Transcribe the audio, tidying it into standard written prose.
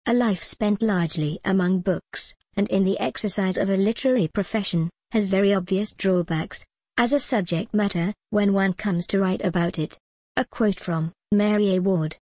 A life spent largely among books, and in the exercise of a literary profession, has very obvious drawbacks, as a subject matter, when one comes to write about it. A quote from Mary A. Ward.